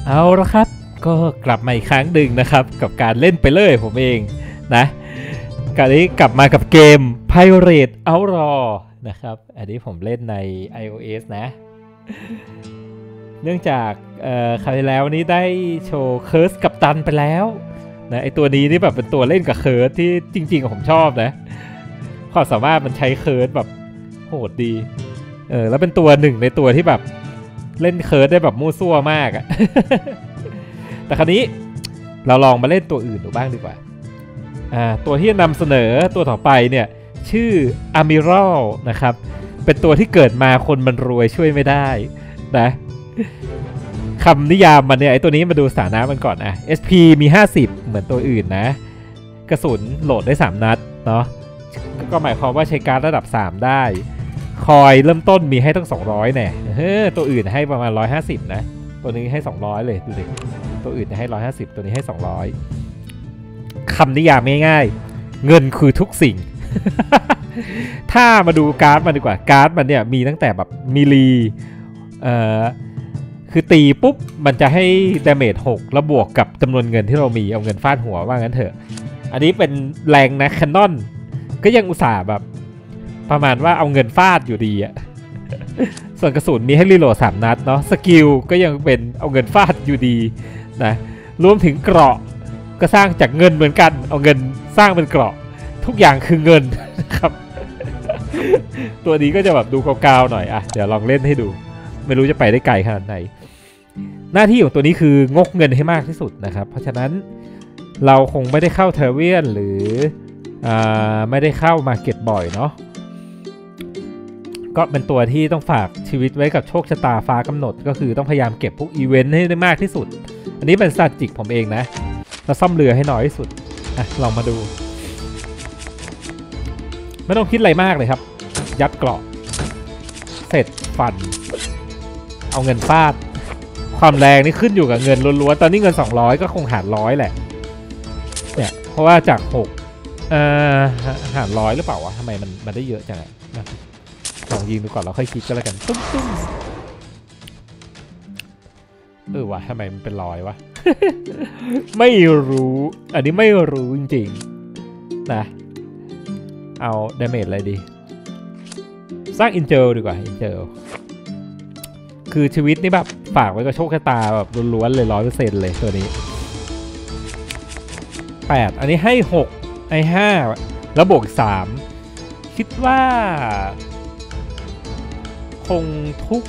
เอาละครับก็กลับมาอีกครั้งหนึ่งนะครับกับการเล่นไปเลยผมเองนะการนี้กลับมากับเกม Pirate Outlaw นะครับอันนี้ผมเล่นใน iOS นะเนื่องจากคราวที่แล้วนี้ได้โชว์เคิร์สกัปตันไปแล้วนะไอตัวนี้นี่แบบเป็นตัวเล่นกับเคิร์สที่จริงๆผมชอบนะความสามารถมันใช้เคิร์สแบบโหดดีแล้วเป็นตัวหนึ่งในตัวที่แบบเล่นเคิร์สได้แบบมั่วซั่วมากอะ แต่คราวนี้เราลองมาเล่นตัวอื่นดูบ้างดีกว่าตัวที่นำเสนอตัวต่อไปเนี่ยชื่อ Amiral นะครับเป็นตัวที่เกิดมาคนมันรวยช่วยไม่ได้นะคำนิยามมันเนี่ยไอตัวนี้มาดูสถานะมันก่อนSP มี50เหมือนตัวอื่นนะกระสุนโหลดได้3นัดเนาะก็หมายความว่าใช้การ์ดระดับ3ได้คอยเริ่มต้นมีให้ตั้ง200แน่ตัวอื่นให้ประมาณ150นะตัวนี้ให้200เลยดูดิตัวอื่นให้150ตัวนี้ให้200คำนิยามง่ายๆเงินคือทุกสิ่ง ถ้ามาดูการ์ดมันดีกว่าการ์ดมันเนี่ยมีตั้งแต่แบบมิลลีคือตีปุ๊บมันจะให้ดาเมจ6แล้วบวกกับจำนวนเงินที่เรามีเอาเงินฟาดหัวว่างั้นเถอะอันนี้เป็นแรงนะแคนนอนก็ยังอุตส่าห์แบบประมาณว่าเอาเงินฟาดอยู่ดีอะส่วนกระสุนมีให้รีโหลด3นัดเนาะสกิลก็ยังเป็นเอาเงินฟาดอยู่ดีนะรวมถึงเกราะก็สร้างจากเงินเหมือนกันเอาเงินสร้างเป็นเกราะทุกอย่างคือเงินนะครับ ตัวนี้ก็จะแบบดูกาวๆหน่อยเดี๋ยวลองเล่นให้ดูไม่รู้จะไปได้ไกลขนาดไหนหน้าที่ของตัวนี้คืองกเงินให้มากที่สุดนะครับเพราะฉะนั้นเราคงไม่ได้เข้าเทเวียนหรือไม่ได้เข้ามาเก็ตบ่อยเนาะก็เป็นตัวที่ต้องฝากชีวิตไว้กับโชคชะตาฟ้ากำหนดก็คือต้องพยายามเก็บพวกอีเวนต์ให้ได้มากที่สุดอันนี้เป็นสถิติผมเองนะเราซ่อมเรือให้น้อยที่สุดลองมาดูไม่ต้องคิดอะไรมากเลยครับยัดเกราะเสร็จฟันเอาเงินฟาดความแรงนี่ขึ้นอยู่กับเงินล้วนๆตอนนี้เงิน200ก็คงหาร100แหละเนี่ยเพราะว่าจาก6หาร100หรือเปล่าวะทำไมมันได้เยอะจังนะลองยิงดูก่อนเราค่อยคิดก็แล้วกันตุ้มวะทำไมมันเป็น100วะ ไม่รู้อันนี้ไม่รู้จริงๆนะเอาดาเมจอะไรดีสร้างอินเจลดีกว่าอินเจลคือชีวิตนี่แบบฝากไว้กับโชคชะตาแบบล้วนๆเลย100%เลยตัวนี้8อันนี้ให้6ให้5แล้วบวก3คิดว่าคงทุก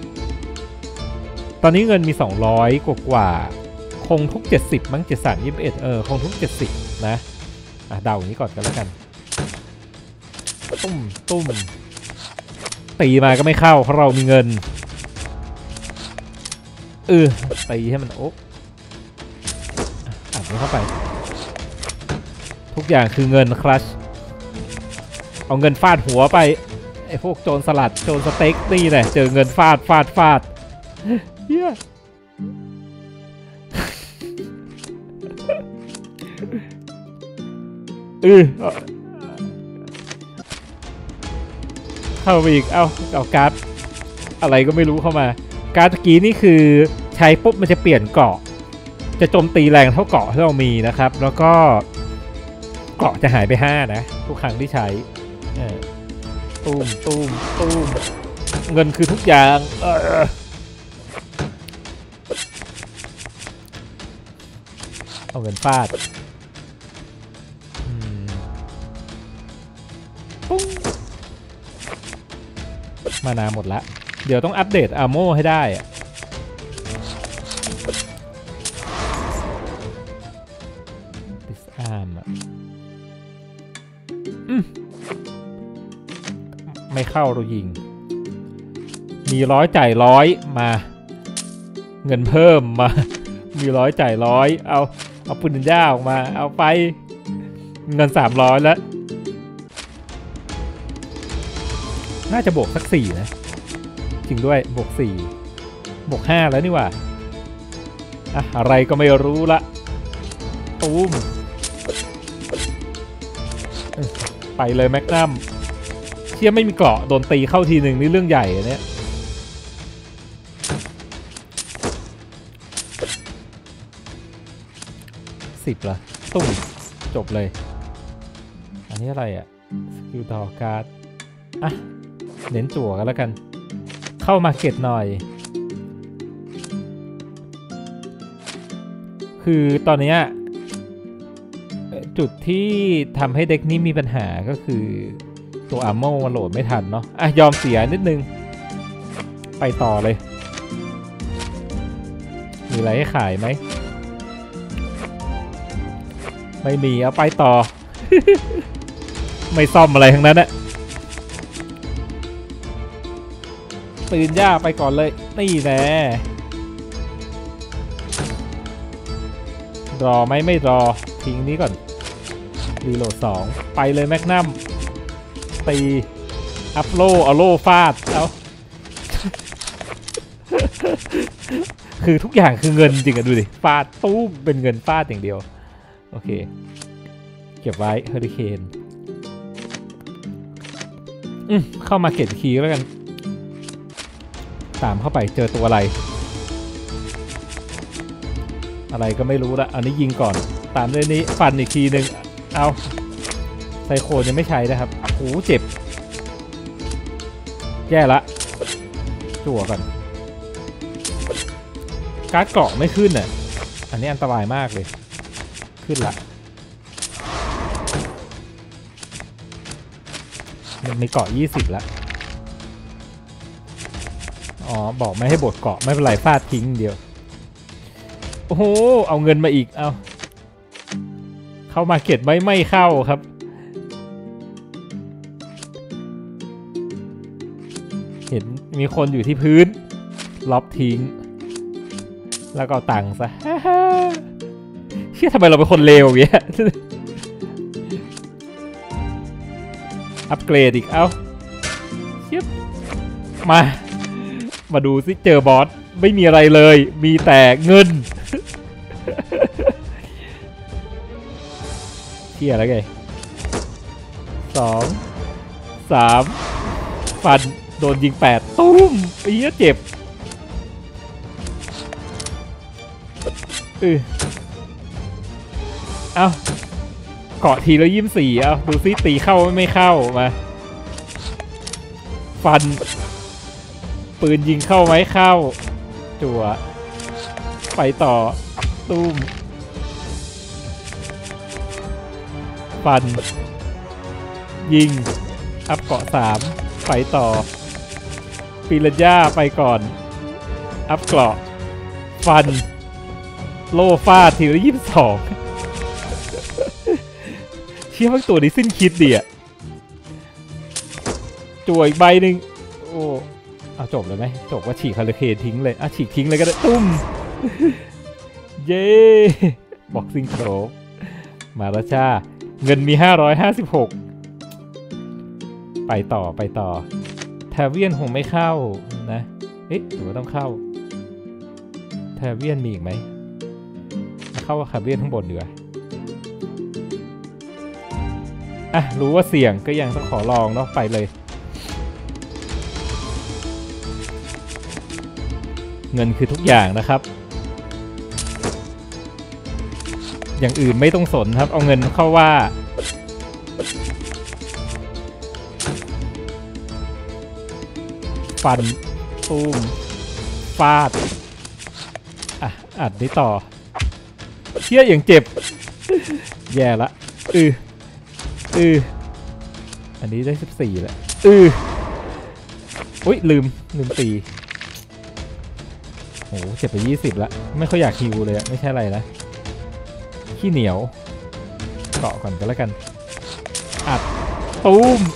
ตอนนี้เงินมี200กว่าคงทุก70มั้ง73 21คงทุก70นะเดาอย่างนี้ก่อนกันแล้วกันตุ้มตีมาก็ไม่เข้าเพราะเรามีเงินตีให้มันอัดมันเข้าไปทุกอย่างคือเงินคลัชเอาเงินฟาดหัวไปไอ้พวกโจรสลัดโจรสเต็กนี่แหละเจอเงินฟาดเฮียเข้าไปอีกเอาการ์ดอะไรก็ไม่รู้เข้ามาการ์ดตะกี้นี่คือใช้ปุ๊บมันจะเปลี่ยนเกราะจะโจมตีแรงเท่าเกราะที่เรามีนะครับแล้วก็เกราะจะหายไป5นะทุกครั้งที่ใช้ตุ้มเงินคือทุกอย่างเอาเงินฟาดปุ้งมานาหมดละเดี๋ยวต้องอัปเดตอาร์โมให้ได้ดิสอาร์มไม่เข้าเรายิงมี100จ่าย100มาเงินเพิ่มมามี100จ่าย100เอาปืนย่าออกมาเอาไปเงิน300แล้วน่าจะบวกสัก4นะจริงด้วยบวก4บวก5แล้วนี่ว่าอะไรก็ไม่รู้ละตูมไปเลยแมกนัมเชี่ยไม่มีเกราะโดนตีเข้าทีหนึ่งนี่เรื่องใหญ่เนี่ย 50ละตุ้มจบเลยอันนี้อะไรอะสกิลดอการ์ดอ่ะเน้นจั่วกันแล้วกันเข้ามาเก็ตหน่อยคือตอนนี้จุดที่ทำให้เด็กนี้มีปัญหาก็คือตัวอาร์โมมันโหลดไม่ทันเนาะอ่ะยอมเสียนิดนึงไปต่อเลยมีอะไรให้ขายไหมไม่มีเอาไปต่อ ไม่ซ่อมอะไรทั้งนั้นอะปืนย่าไปก่อนเลยนี่แน่รอไหมไม่รอทิ้งนี้ก่อนรีโหลด2ไปเลยแมกนัมตีอัพโลเอาโลฟาดเอา คือทุกอย่างคือเงินจริงอะดูดิฟาดตู้เป็นเงินฟาดอย่างเดียวโอเคเก็บไว้เฮอริเคนเข้ามาเก็ตคีย์แล้วกันตามเข้าไปเจอตัวอะไรก็ไม่รู้ละอันนี้ยิงก่อนตามด้วยนี้ฟันอีกทีหนึ่งเอาไซโคนยังไม่ใช้นะครับโอ้เจ็บแย่ละจั่วก่อนการ์ดเกราะไม่ขึ้นอ่ะอันนี้อันตรายมากเลยขึ้นละมันมีเกาะ20แล้วอ๋อบอกไม่ให้บดเกาะไม่เป็นไรฟาดทิ้งเดียวโอ้โหเอาเงินมาอีกเอาเข้ามาเก็ตไม่เข้าครับเห็นมีคนอยู่ที่พื้นล็อบทิ้งแล้วก็เอาตังค์ซะเชื่อทำไมเราเป็นคนเลวอย่างเงี้ยอัปเกรดอีกเอาเชี่ยมาดูซิเจอบอสไม่มีอะไรเลยมีแต่เงินเชี่ยแล้วไง2 3ฟันโดนยิง8ตุ้มไอ้เหี้ยเจ็บเอาเกาะทีแล้ว24เอาดูซิตีเข้าไม่เข้ามาฟันปืนยิงเข้าไหมเข้าจั่วไปต่อตุ้มฟันยิงอัพเกาะ3ไปต่อปิรัญญาไปก่อนอัพเกราะฟันโลฟาดทีละ22เชื่อว่าตัวนี้สิ้นคิดดิอะจั่วอีกใบหนึ่งโอ้เอาจบเลยไหมจบว่าฉีกฮาริเคนทิ้งเลยฉีกทิ้งเลยก็ได้ตุ้มเย้บ็อกซิ่งโครบมาแล้วจ้าเงินมี556ไปต่อแทเวียนคงไม่เข้านะเอ๊ะหรือว่าต้องเข้าแทเวียนมีอีกไหมเข้าคาเวียนข้างบนดีกว่ารู้ว่าเสี่ยงก็ยังต้องขอลองเนาะไปเลยเงินคือทุกอย่างนะครับอย่างอื่นไม่ต้องสนครับเอาเงินเข้าว่าฟันตุ้มฟาดอัดนี้ต่อเชี่ยอย่างเจ็บแย่ละอันนี้ได้14แล้วอุ้ยลืมตีโอ้เจ็บไป20แล้วไม่ค่อยอยากฮิวเลยไม่ใช่อะไรนะขี้เหนียวเกาะก่อนก็แล้วกันอัดตุ้ม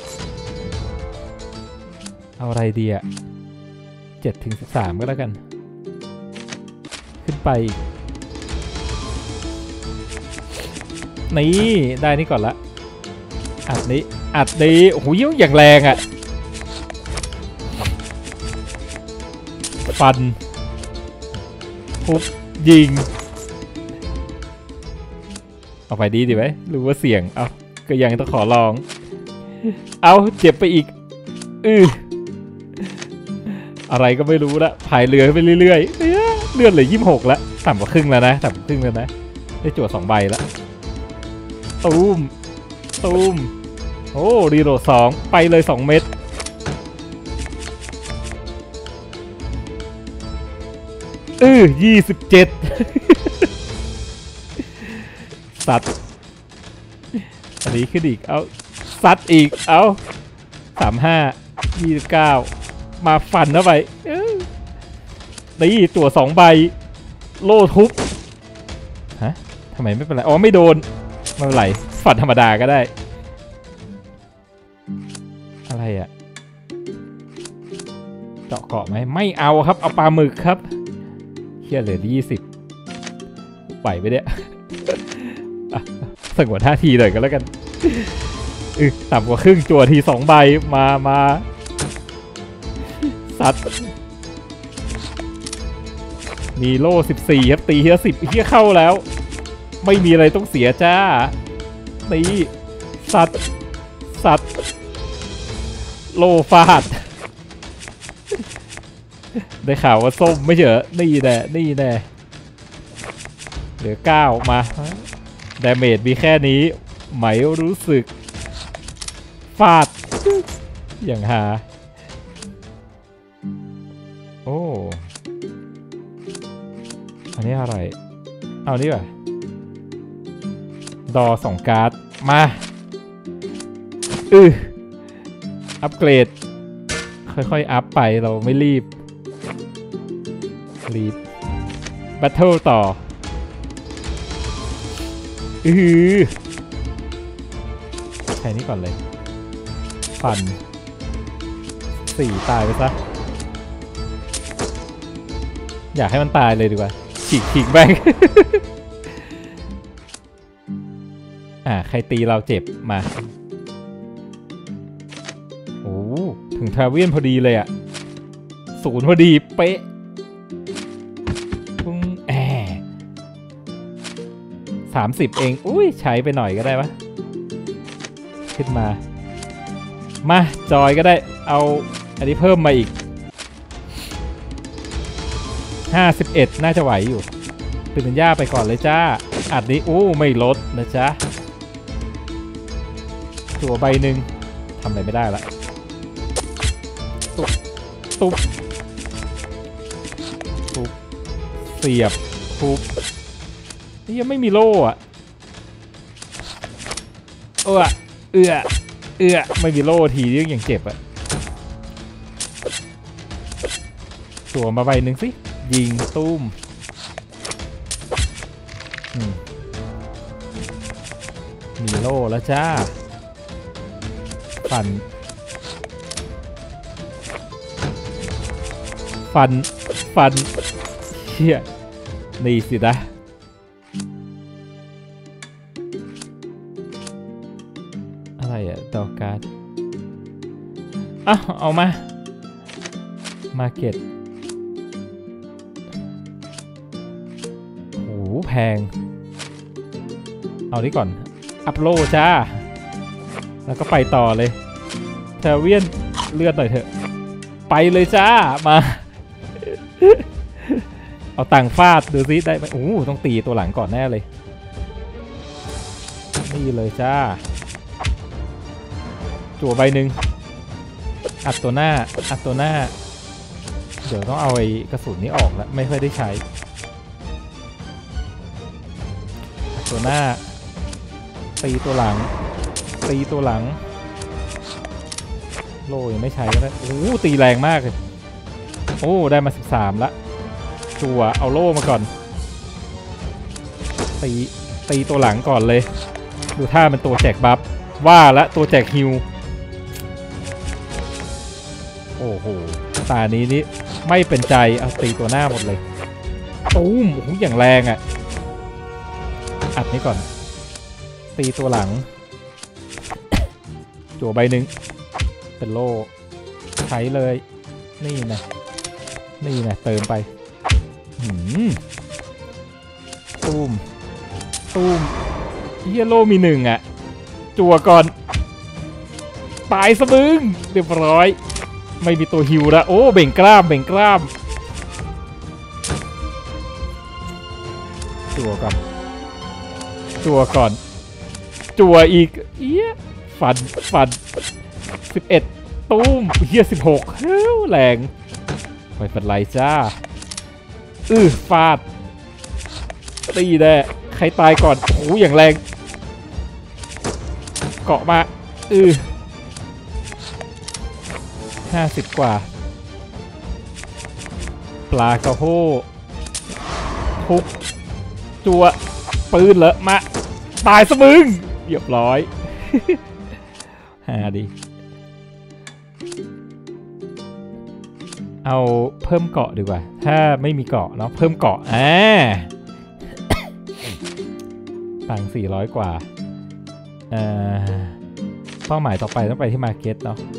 เอาอะไรดีอะ7 ถึง 13ก็แล้วกันขึ้นไปนี่ได้นี่ก่อนละอัดนี้โอ้โหยิ่งอย่างแรงอะฟันทุบยิงเอาไปดีไหมรู้ว่าเสี่ยงเอาก็ยังต้องขอลองเอาเจ็บไปอีกอะไรก็ไม่รู้ละพายเรือไปเรื่อยๆเลื่อนเลย26แล้วต่ำกว่าครึ่งแล้วนะได้จั่ว2 ใบแล้วตูมตูมโอ้รีโหลด2ไปเลย2 เม็ด27สัตว์อันนี้ขึ้นอีกเอาซัดอีกเอา35 29มาฟันเข้าไปนี่ตัว2 ใบโล่ทุบฮะทำไมไม่เป็นไรอ๋อไม่โดนไม่เป็นไรฟันธรรมดาก็ได้อะไรอะเจาะเกาะไหมไม่เอาครับเอาปลาหมึกครับเฮียเหลือ20ไหวไปเนี่ยสงวนท่าทีเลยก็แล้วกันต่ำกว่าครึ่งจั่วที2 ใบมาสัตว์มีโล่14ครับตีเฮีย10เฮียเข้าแล้วไม่มีอะไรต้องเสียจ้าตีสัตว์โล่ฟาดได้ข่าวว่าส้มไม่เฉยนี่แน่เหลือ9มาดาเมจมีแค่นี้ไหมรู้สึกฟาดอย่างหาโอ้อันนี้อะไรเอานี่ป่ะดอ2 การ์ดมาอัปเกรดค่อยๆอัพไปเราไม่รีบแบทเทิลต่อใช้นี่ก่อนเลยฟัน4ตายไปซะอยากให้มันตายเลยดีกว่าฉีกแบง ใครตีเราเจ็บมาโอ้ถึงทราเวียนพอดีเลยอ่ะ0พอดีเป๊ะ30เองอุ้ยใช้ไปหน่อยก็ได้ปะขึ้นมาจอยก็ได้เอาอันนี้เพิ่มมาอีก51น่าจะไหวอยู่ปืนสัญญาไปก่อนเลยจ้าอัดนี้ไม่ลดนะจ๊ะตัวใบหนึ่งทำอะไรไม่ได้ละตุ๊บเสียบทุบนี่ยังไม่มีโล่อะไม่มีโล่ทีนี้ยังเจ็บอะตัวมาใบหนึ่งสิยิงตุ้มมีโล่แล้วจ้าฟันเชี่ยนี่สินะอะไรอะดอกการ์ดเอามาเก็ตโหแพงเอานี้ก่อนอัพโลจ้าแล้วก็ไปต่อเลยเทเวียนเลือดหน่อยเถอะไปเลยจ้ามา เอาตังฟาดดูซิได้ไหมต้องตีตัวหลังก่อนแน่เลยนี่เลยจ้าจั่วใบหนึ่งอัดตัวหน้าเดี๋ยวต้องเอาไอ้กระสุนนี้ออกแล้วไม่ค่อยได้ใช้อัดตัวหน้าตีตัวหลังโล่ยังไม่ใช้ก็ได้ตีแรงมากเลยได้มา13ละจั่วเอาโล่มาก่อนตีตัวหลังก่อนเลยดูท่ามันตัวแจกบัฟว่าละตัวแจกฮิวโอ้โหตานี้นี่ไม่เป็นใจเอาตีตัวหน้าหมดเลยอย่างแรงอ่ะอัดนี้ก่อนตีตัวหลังจั่วใบหนึ่งเป็นโล่ใช้เลยนี่นะเติมไปตุ้มเฮียโล่มี1อ่ะจั่วก่อนตายซะมึงเรียบร้อยไม่มีตัวฮิวละเบ่งกล้ามจั่วก่อนจัวก่อนจัวอีกเอี้ยฟัน11ตุ้มเฮีย16เฮ้ยแรงไม่เป็นไรจ้าฟาดตีแน่ใครตายก่อนโอ้อย่างแรงเกาะมา50 กว่าปลากระโหทุบจัวปืนเหรอมาตายซะมึงเรียบร้อยหาดิเอาเพิ่มเกาะดีกว่าถ้าไม่มีเกาะเนาะเพิ่มเกาะตังค์400 กว่าเป้าหมายต่อไปต้องไปที่มาร์เก็ตเนาะ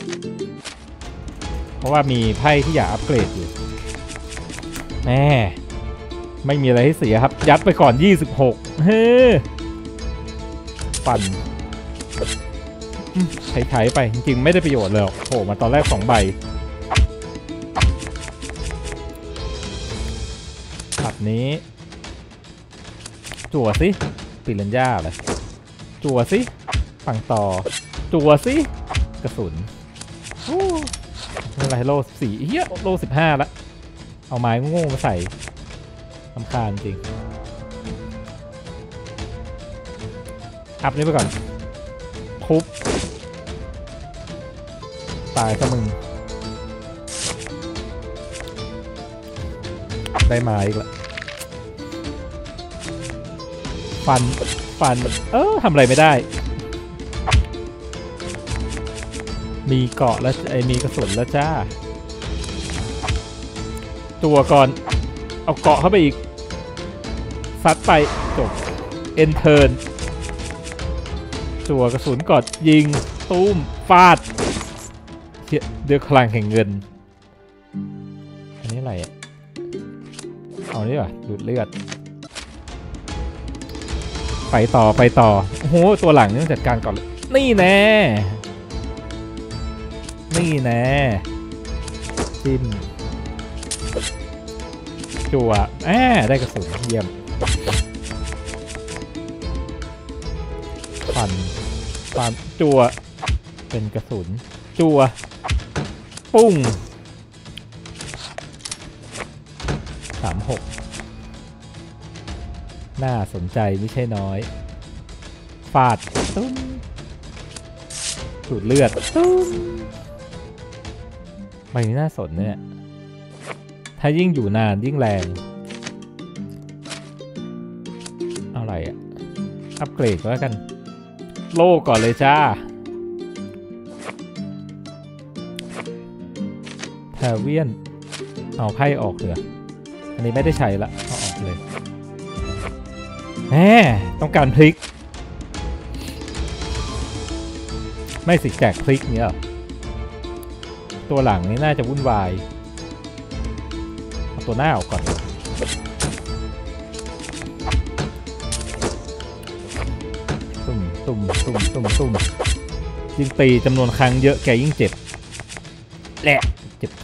เพราะว่ามีไพ่ที่อยากอัปเกรดอยู่แม่ไม่มีอะไรให้เสียครับยัดไปก่อน26เฮ้ปั่นไถไปจริงๆไม่ได้ประโยชน์เลยโผล่มาตอนแรก2 ใบแบบนี้จั่วสิปิรัญญาเลยจั่วสิปังต่อจั่วสิกระสุนอะไรโล14เฮียโล15แล้วเอาไม้โง่มาใส่สำคัญจริงอัพนี้ไปก่อนทุบตายซะมึงได้ไม้อีกละฟันทำอะไรไม่ได้มีเกาะแล้วมีกระสุนแล้วจ้าตัวก่อนเอาเกาะเข้าไปอีกซัดไปจบเอ็นเทิร์นตัวกระสุนกอดยิงตุ้มฟาดเดือดคลังแห่งเงินอันนี้อะไรเอานี่ว่ะดูดเลือดไปต่อโอ้โหตัวหลังต้องจัดการก่อนนี่แน่จิ้มจั่วได้กระสุนเยี่ยมฟันจั่วเป็นกระสุนจั่วปุ้ง36น่าสนใจไม่ใช่น้อยฟาดตุ้มสูดเลือดตุ้มใบนี้น่าสนเนี่ยถ้ายิ่งอยู่นานยิ่งแรงอะไรอัปเกรดก็แล้วกันโล่ก่อนเลยจ้าแทเวียนเอาไพ่ออกเลยอันนี้ไม่ได้ใช้ละเอาออกเลยต้องการพลิกไม่สิแจกพลิกเนี่ยตัวหลังนี่น่าจะวุ่นวายเอาตัวหน้าออกก่อนตุ่มยิ่งตีจำนวนครั้งเยอะแกยิ่งเจ็บแหละเจ็บ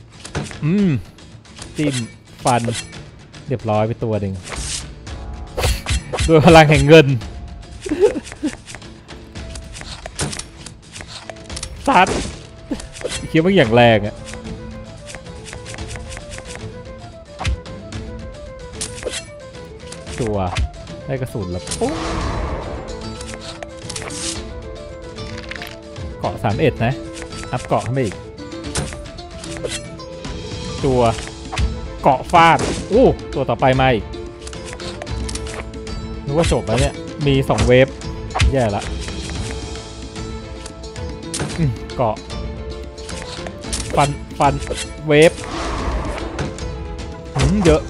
จิ้มฟันเรียบร้อยไปตัวหนึ่งด้วยพลังแห่งเงินซัดคิดว่าอย่างแรงตัวได้กระสุนแล้วปุ๊บเกาะ31นะอัพเกาะขึ้นไปอีกตัวเกาะฟาดตัวต่อไปมาอีกนึกว่าจบแล้วเนี่ยมี2 เวฟแย่ละเกาะฟันเวฟเยอะ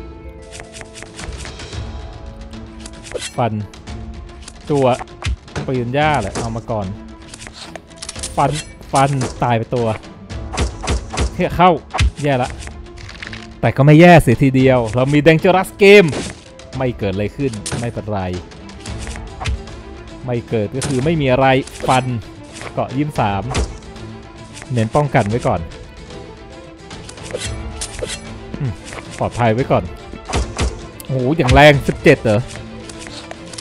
ฟันตัวปืนย่าแหละเอามาก่อนฟันตายไปตัวเข้าแย่ละแต่ก็ไม่แย่เสียทีเดียวเรามี Dangerous Game ไม่เกิดอะไรขึ้นไม่เป็นไรไม่เกิดก็คือไม่มีอะไรฟันเกาะ23เน้นป้องกันไว้ก่อนปลอดภัยไว้ก่อนโอ้โหอย่างแรง17เหรอ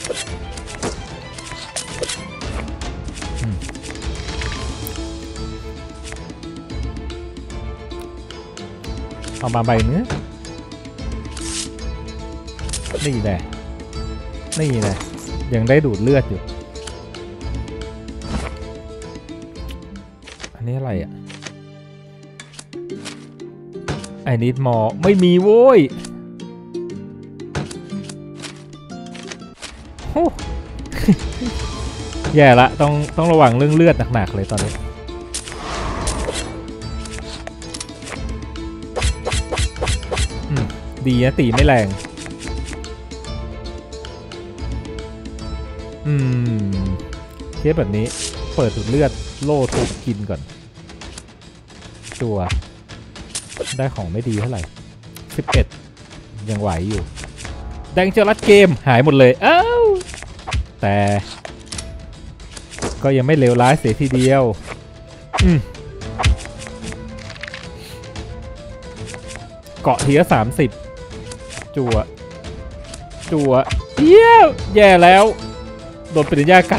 เอามาใบเนื้อนี่แหละนี่แหละยังได้ดูดเลือดอยู่อันนี้อะไรอ่ะไอ้นิดมอไม่มีโว้ยแย่ละต้องระวังเรื่องเลือดหนักๆเลยตอนนี้ดีนะตีไม่แรงเทียบแบบนี้เปิดดูดเลือดโล่ทุบกินก่อนตัวได้ของไม่ดีเท่าไหร่11ยังไหวอยู่แดงเจอรัดเกมหายหมดเลยอ้าวแต่ก็ยังไม่เลวร้ายเสียทีเดียวเกาะทีละ30จั่วเยี่ยมแย่แล้วโดนปริญญากัด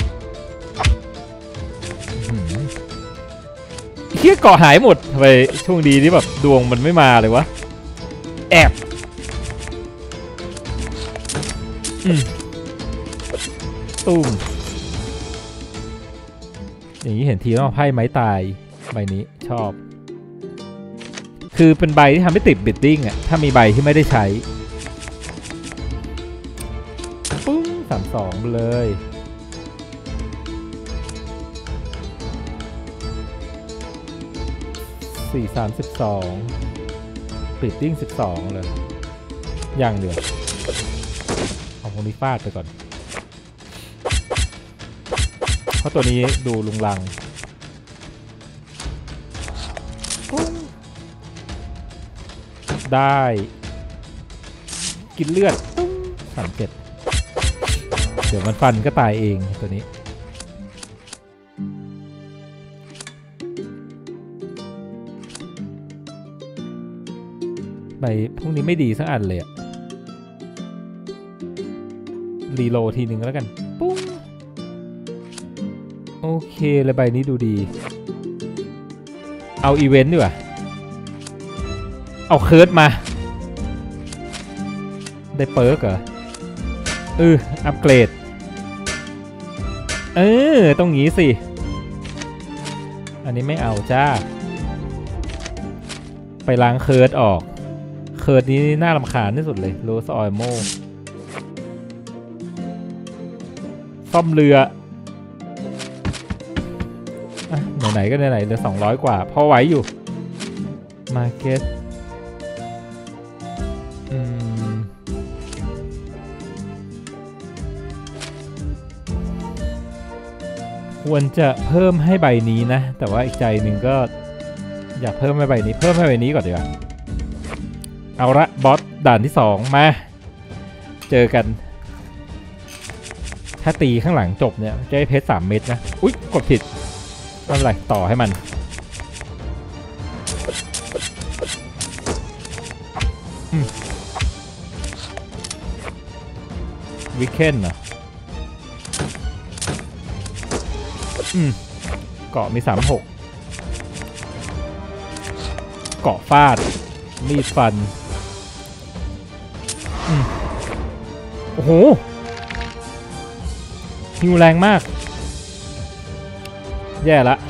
เฮี้ยเกาะหายหมดทำไมช่วงดีนี่แบบดวงมันไม่มาเลยวะแอบตุ้มอย่างนี้เห็นทีต้องไพ่ไม้ตายใบนี้ชอบคือเป็นใบที่ทำให้ติดบิดดิ้งอ่ะถ้ามีใบที่ไม่ได้ใช้ปุ้ง32เลย4 32บิดดิ้ง12เลยอย่างเดียวเอาพวกนี้ฟาดไปก่อนเพราะตัวนี้ดูลุงลังได้กินเลือด37เดี๋ยวมันฟันก็ตายเองตัวนี้ใบพวกนี้ไม่ดีสักอันเลยอะรีโหลดทีหนึ่งแล้วกันปุ้งโอเคเลยใบนี้ดูดีเอาอีเวนต์ดีกว่าเอาเคิร์ดมาได้เปิร์กเหรออัปเกรดต้องงี้สิอันนี้ไม่เอาจ้าไปล้างเคิร์ดออกเคิร์ดนี้น่ารำคาญที่สุดเลยโรสออยโมซ่อมเรือไหนๆก็ไหนๆเหลือ200กว่าพอไหวอยู่มาร์เก็ตควรจะเพิ่มให้ใบนี้นะแต่ว่าอีกใจหนึ่งก็อยากเพิ่มให้ใบนี้ก่อนดีกว่าเอาละบอสด่านที่2มาเจอกันถ้าตีข้างหลังจบเนี่ยจะได้เพชร3 เม็ดนะอุ๊ยกดผิดไม่เป็นไรต่อให้มันวิกเคนเหรอเกาะมี36เกาะฟาดมีดฟันโอ้โหฮิวแรงมากแย่ละ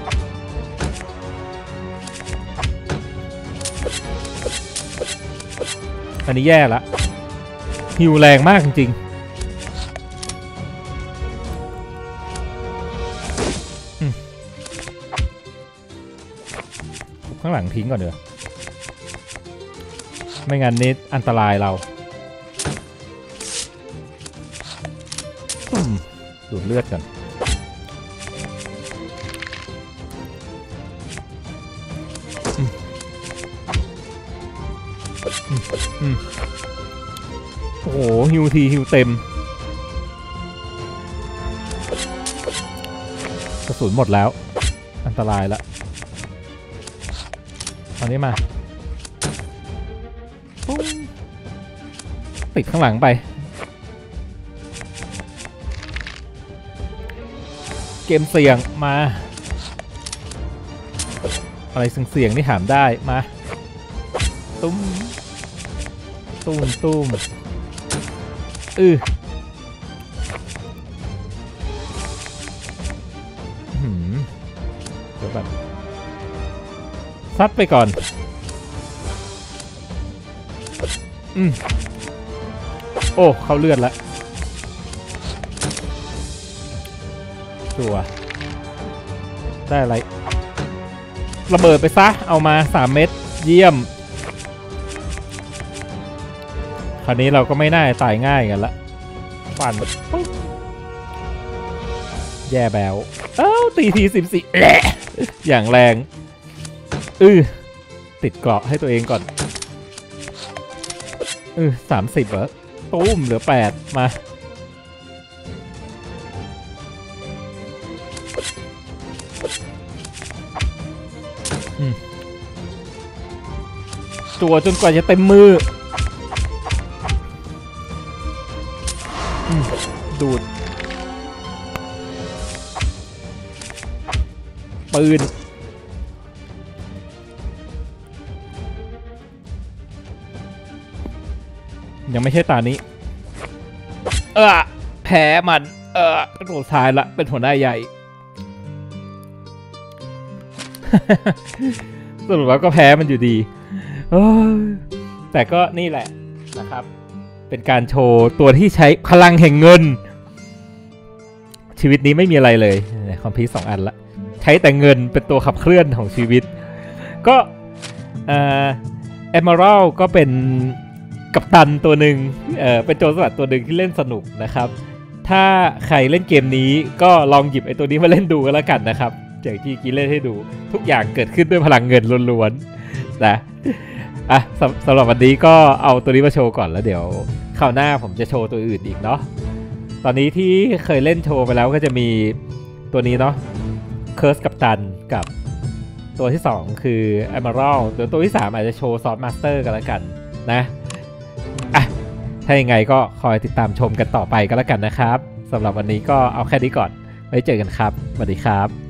อันนี้แย่ละฮิวแรงมากจริงๆข้างหลังทิ้งก่อนเดี๋ยวไม่งั้นนี่อันตรายเราดูดเลือดกันโอ้โหฮิวทีฮิวเต็มกระสุนหมดแล้วอันตรายละตอนนี้มาติดข้างหลังไปเกมเสี่ยงมาอะไรเสี่ยงนี่ถามได้มาตุ้มตุ้มตุ้มเดี๋ยวแบบซัดไปก่อนโอ้เขาเลือดแล้วตัวได้อะไรระเบิดไปซะเอามา3 เม็ดเยี่ยมคราวนี้เราก็ไม่น่าตายง่ายกันละฟันปุ๊บแย่แบวตีที14แหละอย่างแรงติดเกราะให้ตัวเองก่อน30เหรอตุ้มเหลือ8มาตัวจนกว่าจะเต็มมือดูดปืนยังไม่ใช่ตานี้แพ้มันตัวท้ายละเป็นหัวหน้าใหญ่ สรุปว่าก็แพ้มันอยู่ดีแต่ก็นี่แหละนะครับเป็นการโชว์ตัวที่ใช้พลังแห่งเงินชีวิตนี้ไม่มีอะไรเลยคอมพิว2 อันละใช้แต่เงินเป็นตัวขับเคลื่อนของชีวิตก็Emerald ก็เป็นกัปตันตัวหนึ่งเป็นโจรสลัดตัวหนึ่งที่เล่นสนุกนะครับถ้าใครเล่นเกมนี้ก็ลองหยิบไอ้ตัวนี้มาเล่นดูกันแล้วกันนะครับจากที่กี้เล่นให้ดูทุกอย่างเกิดขึ้นด้วยพลังเงินล้วนๆนะสำหรับวันนี้ก็เอาตัวนี้มาโชว์ก่อนแล้วเดี๋ยวคราวหน้าผมจะโชว์ตัวอื่นอีกเนาะตอนนี้ที่เคยเล่นโชว์ไปแล้วก็จะมีตัวนี้เนาะเคิร์สกัปตันกับตัวที่2คือ Emerald เดี๋ยวตัวที่3อาจจะโชว์ซอสมาสเตอร์กันแล้วกันนะถ้ายังไงก็คอยติดตามชมกันต่อไปก็แล้วกันนะครับสำหรับวันนี้ก็เอาแค่นี้ก่อนไว้เจอกันครับสวัสดีครับ